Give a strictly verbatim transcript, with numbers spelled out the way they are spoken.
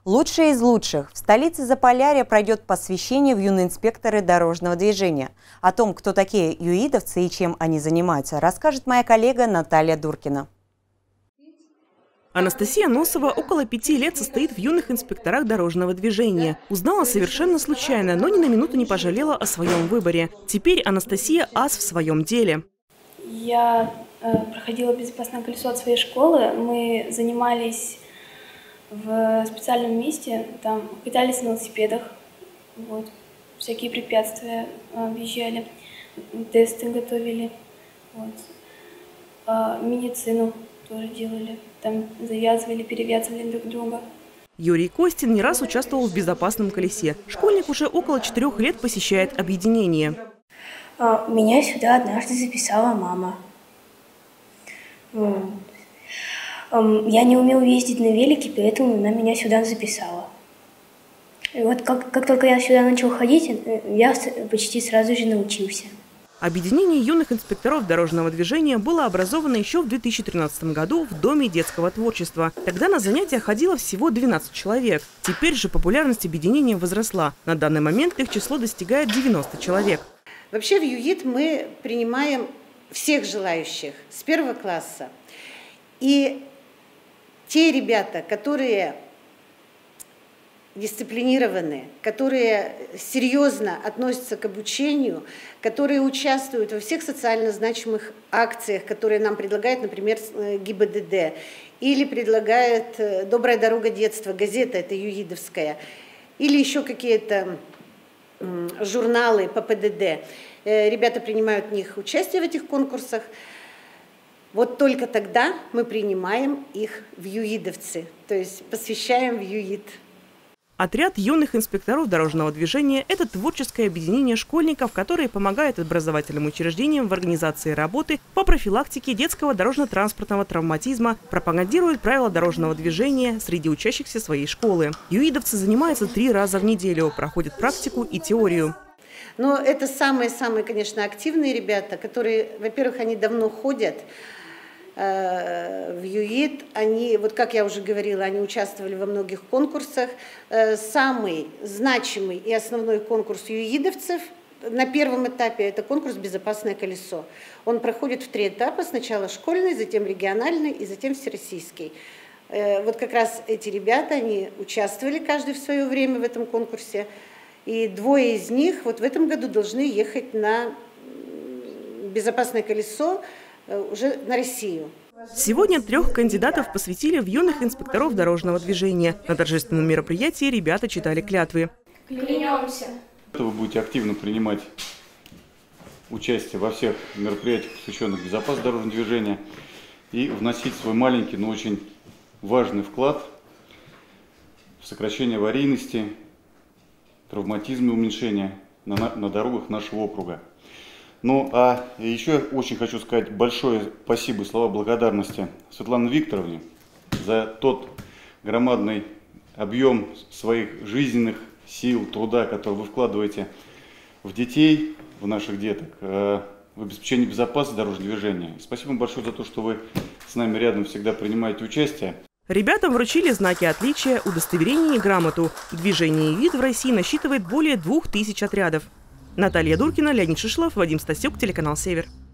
Лучшие из лучших. В столице Заполярья пройдет посвящение в юные инспекторы дорожного движения. О том, кто такие юидовцы и чем они занимаются, расскажет моя коллега Наталья Дуркина. Анастасия Носова около пяти лет состоит в юных инспекторах дорожного движения. Узнала совершенно случайно, но ни на минуту не пожалела о своем выборе. Теперь Анастасия ас в своем деле. Я э, проходила безопасное колесо от своей школы. Мы занимались в специальном месте, там катались на велосипедах, вот, всякие препятствия э, объезжали, тесты готовили, вот, э, медицину тоже делали, там завязывали, перевязывали друг друга. Юрий Костин не раз участвовал в безопасном колесе. Школьник уже около четырех лет посещает объединение. Меня сюда однажды записала мама. Я не умел ездить на велике, поэтому она меня сюда записала. И вот как, как только я сюда начал ходить, я почти сразу же научился. Объединение юных инспекторов дорожного движения было образовано еще в две тысячи тринадцатом году в Доме детского творчества. Тогда на занятия ходило всего двенадцать человек. Теперь же популярность объединения возросла. На данный момент их число достигает девяноста человек. Вообще в ЮИД мы принимаем всех желающих с первого класса. И те ребята, которые дисциплинированные, которые серьезно относятся к обучению, которые участвуют во всех социально значимых акциях, которые нам предлагает, например, ГИБДД, или предлагает «Добрая дорога детства», газета это юидовская, или еще какие-то журналы по ПДД. Ребята принимают в них участие в этих конкурсах. Вот только тогда мы принимаем их в юидовцы, то есть посвящаем в ЮИД. Отряд юных инспекторов дорожного движения – это творческое объединение школьников, которые помогают образовательным учреждениям в организации работы по профилактике детского дорожно-транспортного травматизма, пропагандируют правила дорожного движения среди учащихся своей школы. Юидовцы занимаются три раза в неделю, проходят практику и теорию. Но это самые-самые, конечно, активные ребята, которые, во-первых, они давно ходят в ЮИД, они, вот как я уже говорила, они участвовали во многих конкурсах. Самый значимый и основной конкурс юидовцев на первом этапе – это конкурс «Безопасное колесо». Он проходит в три этапа, сначала школьный, затем региональный и затем всероссийский. Вот как раз эти ребята, они участвовали каждый в свое время в этом конкурсе, и двое из них вот в этом году должны ехать на «Безопасное колесо» уже на Россию. Сегодня трех кандидатов посвятили в юных инспекторов дорожного движения. На торжественном мероприятии ребята читали клятвы. Клянемся. Вы будете активно принимать участие во всех мероприятиях, посвященных безопасности дорожного движения, и вносить свой маленький, но очень важный вклад в сокращение аварийности, травматизма и уменьшения на, на дорогах нашего округа. Ну, а еще очень хочу сказать большое спасибо и слова благодарности Светлане Викторовне за тот громадный объем своих жизненных сил, труда, который вы вкладываете в детей, в наших деток, в обеспечение безопасности дорожного движения. Спасибо большое за то, что вы с нами рядом всегда принимаете участие. Ребятам вручили знаки отличия, удостоверение и грамоту. Движение ЮИД в России насчитывает более двух тысяч отрядов. Наталья Дуркина, Леонид Шишлов, Вадим Стасюк, телеканал «Север».